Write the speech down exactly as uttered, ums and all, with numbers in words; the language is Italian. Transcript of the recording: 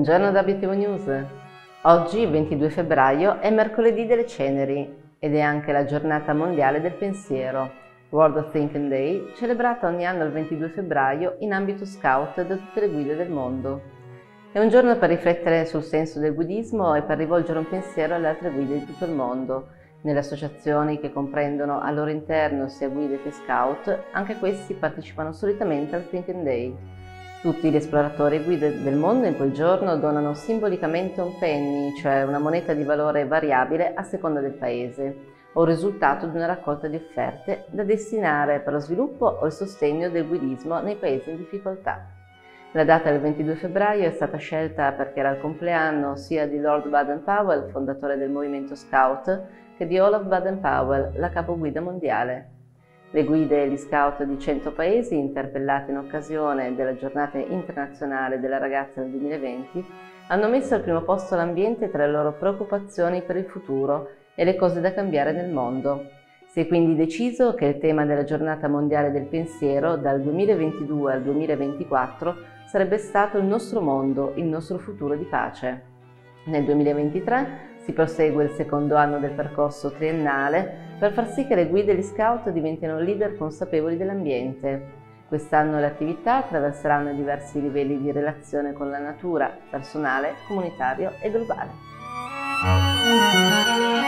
Buongiorno da Obiettivo News. Oggi, ventidue febbraio, è mercoledì delle ceneri ed è anche la giornata mondiale del pensiero, World Thinking Day, celebrata ogni anno il ventidue febbraio in ambito scout da tutte le guide del mondo. È un giorno per riflettere sul senso del buddismo e per rivolgere un pensiero alle altre guide di tutto il mondo. Nelle associazioni che comprendono al loro interno sia guide che scout, anche questi partecipano solitamente al Thinking Day. Tutti gli esploratori e guide del mondo in quel giorno donano simbolicamente un penny, cioè una moneta di valore variabile a seconda del paese, o il risultato di una raccolta di offerte da destinare per lo sviluppo o il sostegno del buddismo nei paesi in difficoltà. La data del ventidue febbraio è stata scelta perché era il compleanno sia di Lord Baden-Powell, fondatore del movimento Scout, che di Olaf Baden-Powell, la capoguida mondiale. Le guide e gli scout di cento paesi, interpellate in occasione della Giornata internazionale della ragazza del duemilaventi, hanno messo al primo posto l'ambiente tra le loro preoccupazioni per il futuro e le cose da cambiare nel mondo. Si è quindi deciso che il tema della Giornata mondiale del pensiero dal duemilaventidue al duemilaventiquattro sarebbe stato il nostro mondo, il nostro futuro di pace. Nel duemilaventitré si prosegue il secondo anno del percorso triennale per far sì che le guide e gli scout diventino leader consapevoli dell'ambiente. Quest'anno le attività attraverseranno diversi livelli di relazione con la natura, personale, comunitario e globale.